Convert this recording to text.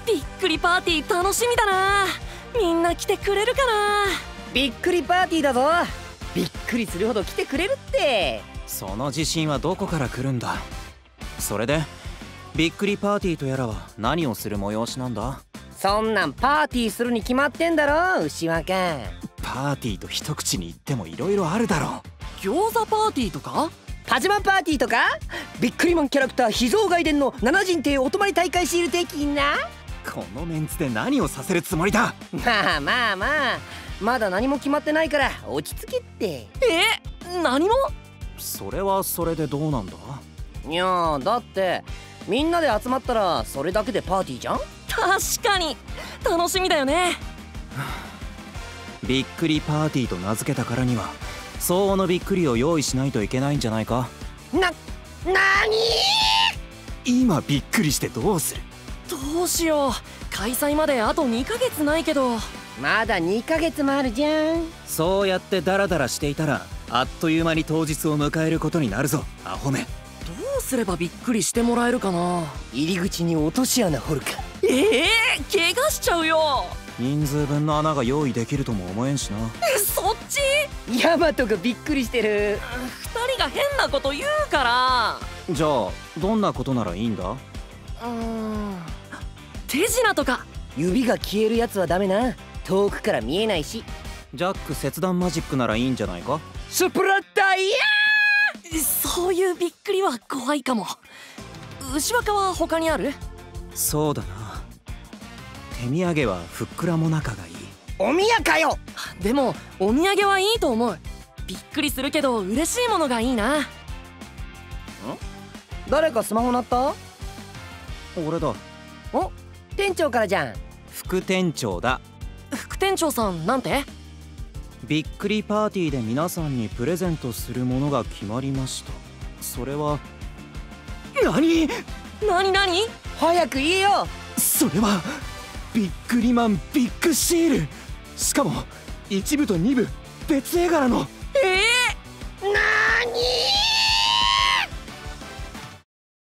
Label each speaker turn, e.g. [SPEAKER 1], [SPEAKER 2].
[SPEAKER 1] びっくりパーティー楽しみだな。みんな来てくれるかな。
[SPEAKER 2] びっくりパーティーだぞ。びっくりするほど来てくれるって。
[SPEAKER 3] その自信はどこから来るんだ。それでびっくりパーティーとやらは何をする催しなんだ。
[SPEAKER 2] そんなんパーティーするに決まってんだろ、牛若。
[SPEAKER 3] パーティーと一口に言っても色々あるだろう。
[SPEAKER 1] 餃子パーティーとか
[SPEAKER 2] パジャマパーティーとか、ビックリマンキャラクター秘蔵外伝の7人艇お泊まり大会シール的な。
[SPEAKER 3] このメンツで何をさせるつもりだ。
[SPEAKER 2] まあまあまあ、まだ何も決まってないから落ち着けって。
[SPEAKER 1] 何も。
[SPEAKER 3] それはそれでどうなんだ。
[SPEAKER 2] いやー、だってみんなで集まったらそれだけでパーティーじゃん。
[SPEAKER 1] 確かに楽しみだよね。
[SPEAKER 3] びっくりパーティーと名付けたからには相応のびっくりを用意しないといけないんじゃないか。
[SPEAKER 2] なに
[SPEAKER 3] 今びっくりしてどうする。
[SPEAKER 1] どうしよう。開催まであと2ヶ月ないけど。
[SPEAKER 2] まだ2ヶ月もあるじゃん。
[SPEAKER 3] そうやってダラダラしていたらあっという間に当日を迎えることになるぞ、アホめ。
[SPEAKER 1] どうすればびっくりしてもらえるかな。
[SPEAKER 2] 入り口に落とし穴掘るか。
[SPEAKER 1] 怪我しちゃうよ。
[SPEAKER 3] 人数分の穴が用意できるとも思えんしな。
[SPEAKER 1] そっち。
[SPEAKER 2] ヤマトがびっくりしてる。
[SPEAKER 1] 2人が変なこと言うから。
[SPEAKER 3] じゃあどんなことならいいんだ。
[SPEAKER 1] 手品とか。
[SPEAKER 2] 指が消えるやつはダメな。遠くから見えないし。
[SPEAKER 3] ジャック切断マジックならいいんじゃないか。
[SPEAKER 2] スプラッタイヤ
[SPEAKER 1] ー。そういうびっくりは怖いかも。牛若は他にある？
[SPEAKER 3] そうだな、手土産はふっくらもなかがいい。
[SPEAKER 2] おみやかよ。
[SPEAKER 1] でもお土産はいいと思う。びっくりするけど嬉しいものがいいな。
[SPEAKER 2] 誰かスマホ鳴った？
[SPEAKER 3] 俺だ。
[SPEAKER 2] お、店長からじゃん。
[SPEAKER 3] 副店長だ。
[SPEAKER 1] 副店長さんなんて？
[SPEAKER 3] びっくりパーティーで皆さんにプレゼントするものが決まりました。それは何？
[SPEAKER 2] 早く言えよ。
[SPEAKER 3] それはビックリマンビッグシール。しかも1部と2部別絵柄の。